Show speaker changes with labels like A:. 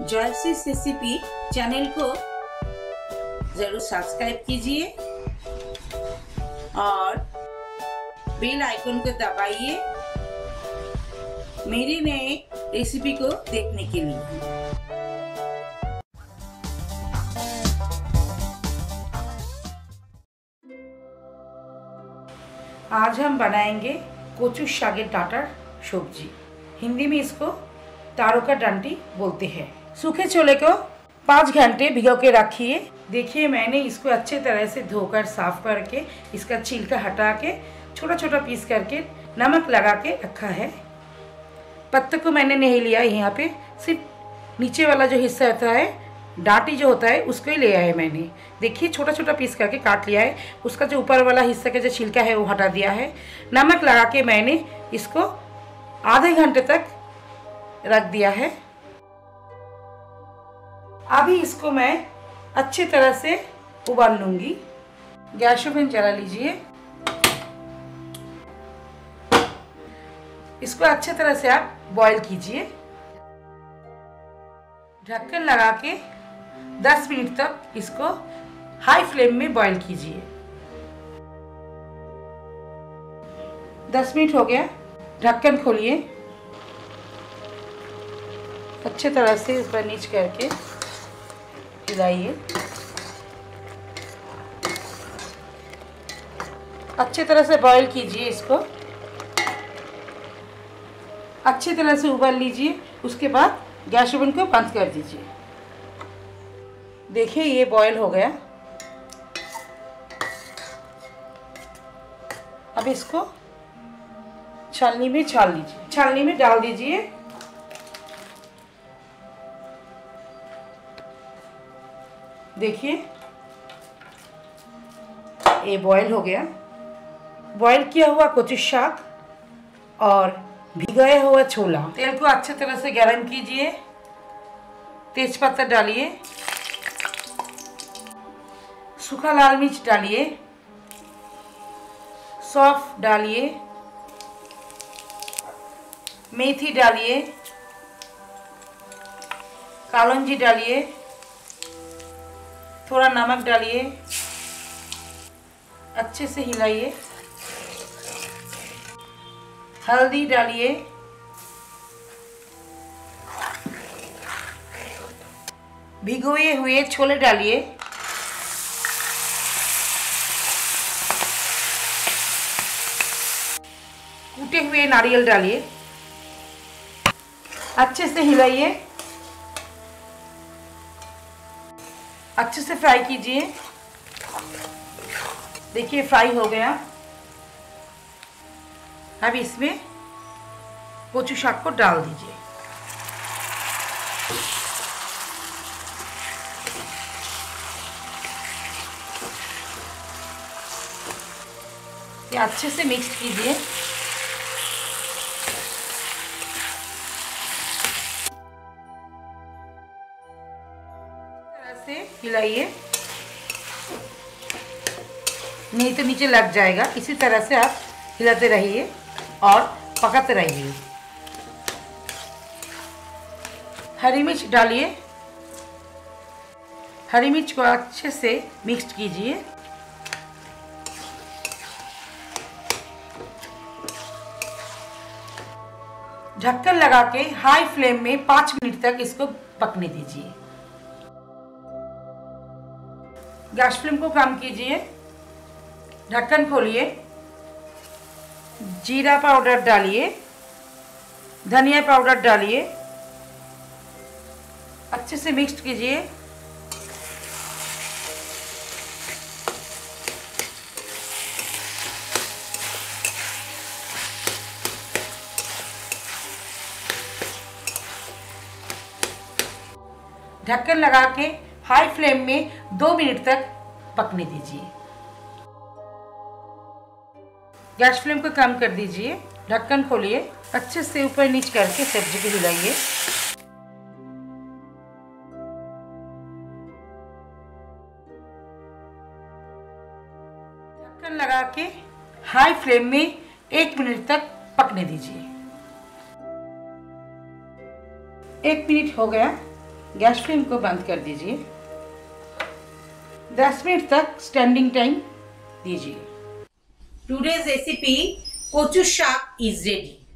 A: जॉयसिस recipe channel को ज़रूर subscribe कीजिए और बेल आइकन को दबाइए मेरे नए रेसिपी को देखने के लिए। आज हम बनाएंगे कोचू शागेर डांटार सब्जी। हिंदी में इसको तारो का डंटी बोलते हैं। सूखे छोले को 5 घंटे भिगो के रखिए। देखिए मैंने इसको अच्छे तरह से धोकर साफ करके इसका छिलका हटा के छोटा छोटा पीस करके नमक लगा के रखा है। पत्ते को मैंने नहीं लिया, यहाँ पे सिर्फ नीचे वाला जो हिस्सा होता है, डांटी जो होता है, उसको ही ले आया है मैंने। देखिए छोटा छोटा पीस करके काट लिया है। उसका जो ऊपर वाला हिस्सा का जो छिलका है वो हटा दिया है। नमक लगा के मैंने इसको आधे घंटे तक रख दिया है। अभी इसको मैं अच्छी तरह से उबाल लूँगी। गैस ओवन जला लीजिए। इसको अच्छे तरह से आप बॉईल कीजिए। ढक्कन लगा के 10 मिनट तक इसको हाई फ्लेम में बॉईल कीजिए। 10 मिनट हो गया, ढक्कन खोलिए। अच्छे तरह से ऊपर नीचे करके हिलाइए। अच्छे तरह से बॉईल कीजिए। इसको अच्छी तरह से उबाल लीजिए। उसके बाद गैस ओवन को बंद कर दीजिए। देखिए ये बॉईल हो गया। अब इसको छलनी में छान लीजिए। छलनी में डाल दीजिए। देखिए ये बॉईल हो गया। बॉईल किया हुआ कोचू शाक और भिगोया हुआ छोला। तेल को अच्छे तरह से गरम कीजिए। तेजपत्ता डालिए, सूखा लाल मिर्च डालिए, सौंफ डालिए, मेथी डालिए, कलौंजी डालिए, थोड़ा नमक डालिए। अच्छे से हिलाइए। हल्दी डालिए, भिगोए हुए छोले डालिए, कूटे हुए नारियल डालिए। अच्छे से हिलाइए। अच्छे से फ्राई कीजिए। देखिए फ्राई हो गया। अब इसमें कोचू शाक को डाल दीजिए। ये अच्छे से मिक्स कीजिए। हिलाइए, नहीं तो नीचे लग जाएगा। इसी तरह से आप हिलाते रहिए और पकाते रहिए। हरी मिर्च डालिए। हरी मिर्च को अच्छे से मिक्स कीजिए। ढक्कन लगा के हाई फ्लेम में 5 मिनट तक इसको पकने दीजिए। गैस फ्लेम को कम कीजिए। ढक्कन खोलिए। जीरा पाउडर डालिए, धनिया पाउडर डालिए। अच्छे से मिक्स कीजिए। ढक्कन लगा के हाई फ्लेम में 2 मिनट तक पकने दीजिए। गैस फ्लेम को कम कर दीजिए। ढक्कन खोलिए। अच्छे से ऊपर नीचे करके सब्जी को हिलाइए। ढक्कन लगा के हाई फ्लेम में 1 मिनट तक पकने दीजिए। 1 मिनट हो गया। गैस फ्लेम को बंद कर दीजिए। 10 मिनट तक स्टैंडिंग टाइम दीजिए। Today's recipe kochu shak is ready.